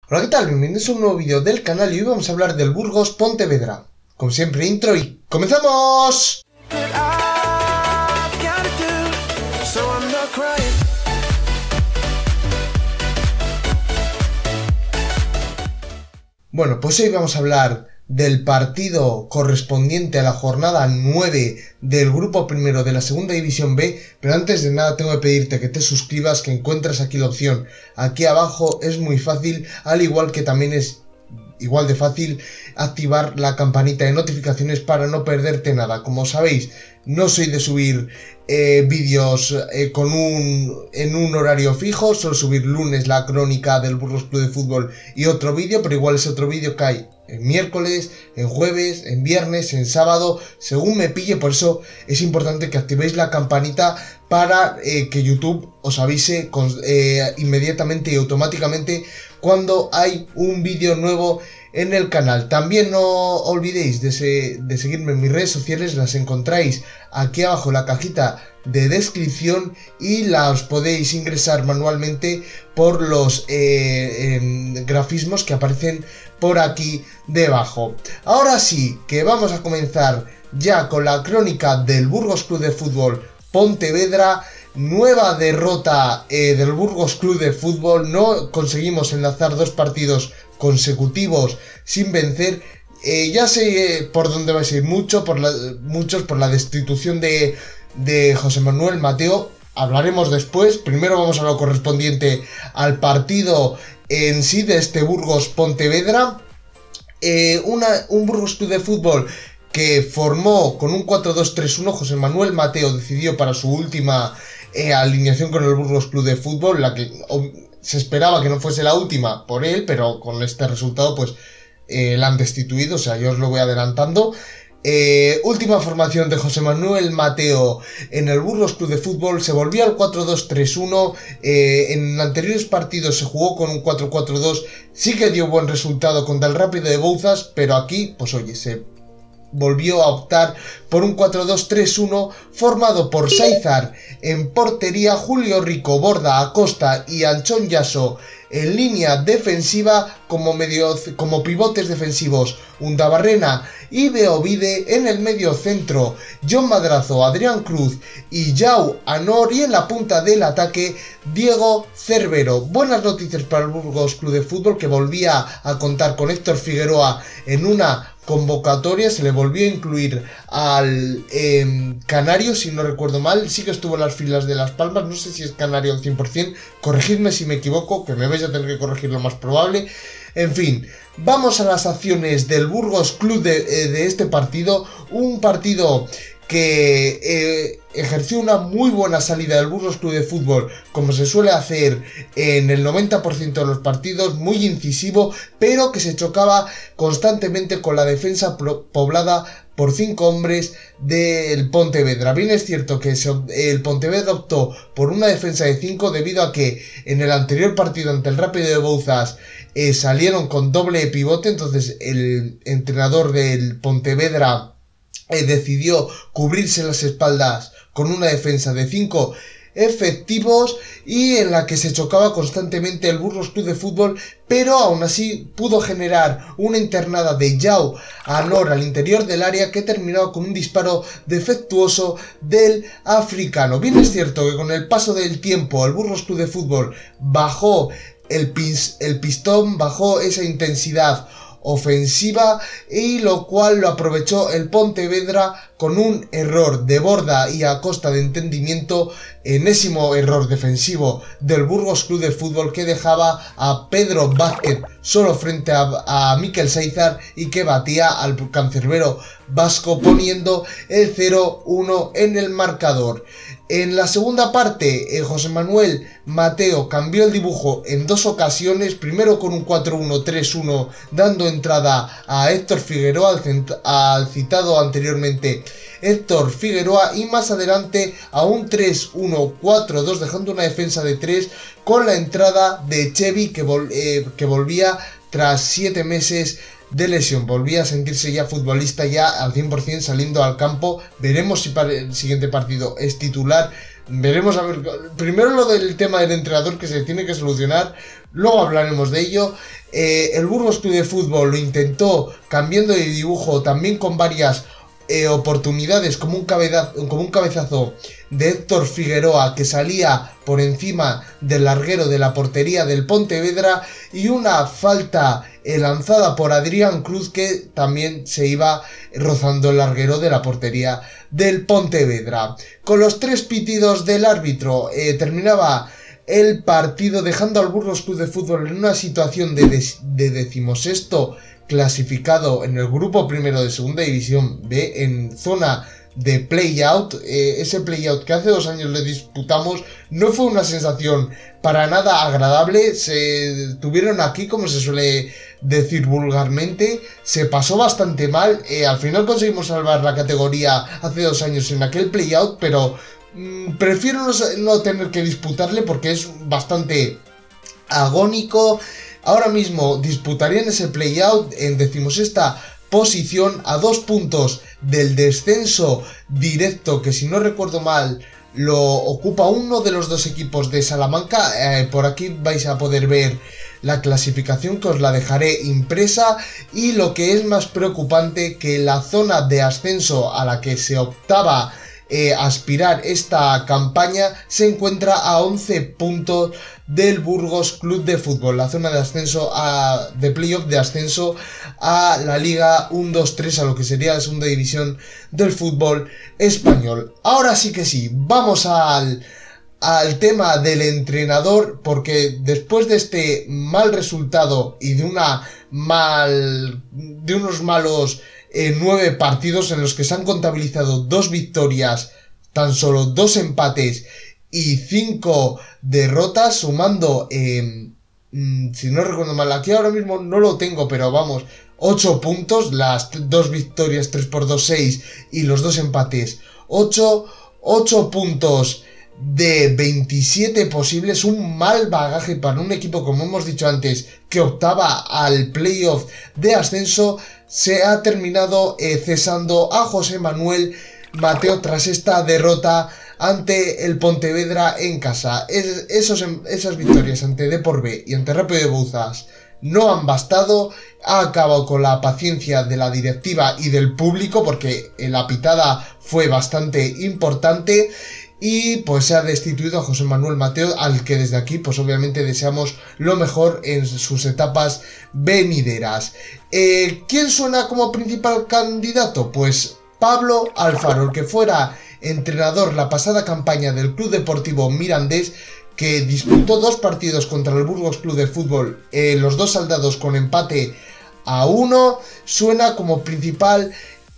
Hola, ¿qué tal? Bienvenidos a un nuevo vídeo del canal y hoy vamos a hablar del Burgos Pontevedra. Como siempre, intro y ¡comenzamos! Bueno, pues hoy vamos a hablar del partido correspondiente a la jornada 9 del grupo primero de la segunda división B, pero antes de nada tengo que pedirte que te suscribas, que encuentras aquí la opción aquí abajo, es muy fácil, al igual que también es igual de fácil activar la campanita de notificaciones para no perderte nada. Como sabéis, no soy de subir vídeos en un horario fijo, suelo subir lunes la crónica del Burgos Club de Fútbol y otro vídeo, pero igual ese otro vídeo cae en miércoles, en jueves, en viernes, en sábado, según me pille. Por eso es importante que activéis la campanita para que YouTube os avise inmediatamente y automáticamente cuando hay un vídeo nuevo en el canal. También no olvidéis de seguirme en mis redes sociales, las encontráis aquí abajo en la cajita de descripción y las podéis ingresar manualmente por los grafismos que aparecen por aquí debajo. Ahora sí, que vamos a comenzar ya con la crónica del Burgos Club de Fútbol Pontevedra. Nueva derrota del Burgos Club de Fútbol, no conseguimos enlazar dos partidos consecutivos sin vencer. Ya sé por dónde vais a ir muchos por la destitución de José Manuel Mateo. Hablaremos después. Primero vamos a lo correspondiente al partido en sí de este Burgos Pontevedra. Un Burgos Club de Fútbol que formó con un 4-2-3-1. José Manuel Mateo decidió para su última alineación con el Burgos Club de Fútbol, la que se esperaba que no fuese la última por él, pero con este resultado pues la han destituido, o sea, yo os lo voy adelantando. Última formación de José Manuel Mateo en el Burgos Club de Fútbol. Se volvió al 4-2-3-1. En anteriores partidos se jugó con un 4-4-2. Sí que dio buen resultado contra el Rápido de Bouzas, pero aquí, pues oye, se volvió a optar por un 4-2-3-1 formado por Saizar en portería, Julio Rico, Borda, Acosta y Anchón Yaso en línea defensiva, como pivotes defensivos Undabarrena y Beovide en el medio centro, John Madrazo, Adrián Cruz y Yao Anor, y en la punta del ataque Diego Cervero. Buenas noticias para el Burgos Club de Fútbol, que volvía a contar con Héctor Figueroa en una convocatoria. Se le volvió a incluir al canario, si no recuerdo mal. Sí que estuvo en las filas de Las Palmas, no sé si es canario al 100%, corregidme si me equivoco, que me vais a tener que corregir lo más probable. En fin, vamos a las acciones del Burgos Club de este partido. Un partido que ejerció una muy buena salida del Burgos Club de Fútbol, como se suele hacer en el 90% de los partidos, muy incisivo, pero que se chocaba constantemente con la defensa poblada por 5 hombres del Pontevedra. Bien es cierto que el Pontevedra optó por una defensa de 5 debido a que en el anterior partido ante el Rápido de Bouzas salieron con doble pivote, entonces el entrenador del Pontevedra decidió cubrirse las espaldas con una defensa de 5 efectivos y en la que se chocaba constantemente el Burgos Club de Fútbol, pero aún así pudo generar una internada de Yao Anor al interior del área que terminó con un disparo defectuoso del africano. Bien es cierto que con el paso del tiempo el Burgos Club de Fútbol bajó el pistón, bajó esa intensidad ofensiva, y lo cual lo aprovechó el Pontevedra con un error de Borda y Acosta de entendimiento, enésimo error defensivo del Burgos Club de Fútbol, que dejaba a Pedro Vázquez solo frente a Mikel Saizar y que batía al cancerbero vasco poniendo el 0-1 en el marcador. En la segunda parte, José Manuel Mateo cambió el dibujo en dos ocasiones, primero con un 4-1-3-1 dando entrada a Héctor Figueroa, al citado anteriormente Héctor Figueroa, y más adelante a un 3-1-4-2 dejando una defensa de 3 con la entrada de Chevy, que volvía tras 7 meses de lesión, volvía a sentirse ya futbolista ya al 100% saliendo al campo. Veremos si para el siguiente partido es titular. Veremos, a ver, primero lo del tema del entrenador, que se tiene que solucionar, luego hablaremos de ello. El Burgos Club de Fútbol lo intentó cambiando de dibujo, también con varias oportunidades, como un cabezazo de Héctor Figueroa que salía por encima del larguero de la portería del Pontevedra, y una falta lanzada por Adrián Cruz que también se iba rozando el larguero de la portería del Pontevedra. Con los 3 pitidos del árbitro terminaba el partido, dejando al Burgos Club de Fútbol en una situación de 16º clasificado en el grupo primero de segunda división B, en zona de play-out. Ese play-out que hace 2 años le disputamos no fue una sensación para nada agradable. Se tuvieron aquí, como se suele decir vulgarmente, se pasó bastante mal. Al final conseguimos salvar la categoría hace 2 años en aquel play-out, pero prefiero no tener que disputarle porque es bastante agónico. Ahora mismo disputarían ese play-out en 16ª posición, a 2 puntos del descenso directo, que si no recuerdo mal lo ocupa uno de los 2 equipos de Salamanca. Por aquí vais a poder ver la clasificación, que os la dejaré impresa, y lo que es más preocupante, que la zona de ascenso a la que se optaba aspirar esta campaña se encuentra a 11 puntos del Burgos Club de Fútbol, la zona de ascenso de playoff de ascenso a la Liga 1-2-3, a lo que sería la segunda división del fútbol español. Ahora sí que sí, vamos al tema del entrenador, porque después de este mal resultado y de unos malos 9 partidos en los que se han contabilizado 2 victorias, tan solo 2 empates y 5 derrotas, sumando, si no recuerdo mal, aquí ahora mismo no lo tengo, pero vamos, 8 puntos, las 2 victorias, 3×2, 6, y los 2 empates, 8 puntos de 27 posibles, un mal bagaje para un equipo, como hemos dicho antes, que optaba al playoff de ascenso. Se ha terminado cesando a José Manuel Mateo tras esta derrota ante el Pontevedra en casa. Esas victorias ante Depor B y ante Rápido de Bouzas no han bastado. Ha acabado con la paciencia de la directiva y del público, porque la pitada fue bastante importante, y pues se ha destituido a José Manuel Mateo, al que desde aquí pues obviamente deseamos lo mejor en sus etapas venideras. ¿Quién suena como principal candidato? Pues Pablo Alfaro, el que fuera entrenador la pasada campaña del Club Deportivo Mirandés, que disputó 2 partidos contra el Burgos Club de Fútbol, los 2 saldados con empate a 1, suena como principal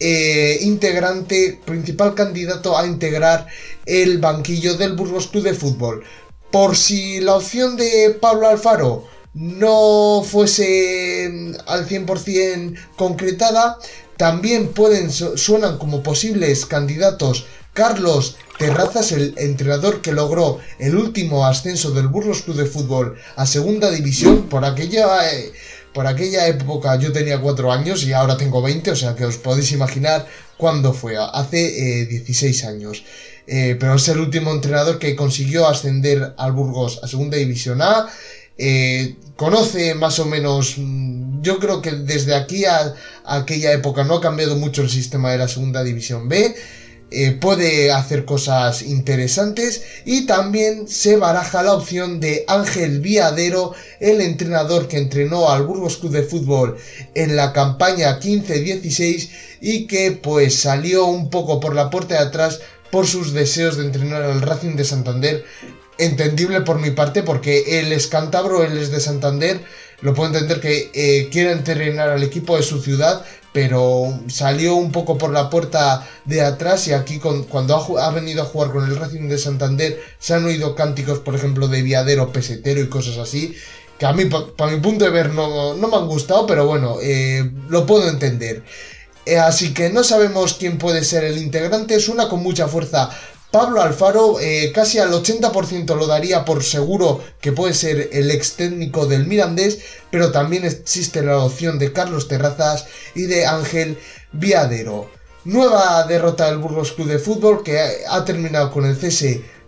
principal candidato a integrar el banquillo del Burgos Club de Fútbol. Por si la opción de Pablo Alfaro no fuese al 100% concretada, también suenan como posibles candidatos Carlos Terrazas, el entrenador que logró el último ascenso del Burgos Club de Fútbol a segunda división. Por aquella época yo tenía 4 años y ahora tengo 20, o sea que os podéis imaginar cuándo fue, hace 16 años. Pero es el último entrenador que consiguió ascender al Burgos a segunda división A. Conoce más o menos, yo creo que desde aquí a aquella época no ha cambiado mucho el sistema de la segunda división B. Puede hacer cosas interesantes, y también se baraja la opción de Ángel Viadero, el entrenador que entrenó al Burgos Club de Fútbol en la campaña 15-16 y que pues salió un poco por la puerta de atrás por sus deseos de entrenar al Racing de Santander. Entendible por mi parte, porque él es cántabro, él es de Santander, lo puedo entender que quiera entrenar al equipo de su ciudad, pero salió un poco por la puerta de atrás, y aquí cuando ha venido a jugar con el Racing de Santander se han oído cánticos, por ejemplo, de Viadero pesetero y cosas así, que a mí, para mi punto de ver, no me han gustado, pero bueno, lo puedo entender. Así que no sabemos quién puede ser el integrante. Suena con mucha fuerza Pablo Alfaro, casi al 80% lo daría por seguro que puede ser el ex técnico del Mirandés, pero también existe la opción de Carlos Terrazas y de Ángel Viadero. Nueva derrota del Burgos Club de Fútbol, que ha terminado con el cese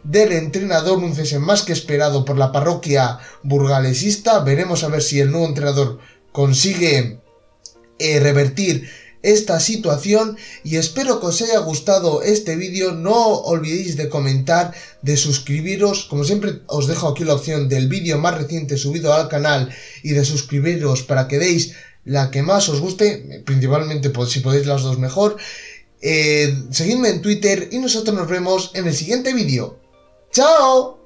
del entrenador, un cese más que esperado por la parroquia burgalesista. Veremos a ver si el nuevo entrenador consigue revertir esta situación, y espero que os haya gustado este vídeo. No olvidéis de comentar, de suscribiros. Como siempre os dejo aquí la opción del vídeo más reciente subido al canal y de suscribiros para que deis la que más os guste, principalmente pues, si podéis las dos mejor. Seguidme en Twitter y nosotros nos vemos en el siguiente vídeo. ¡Chao!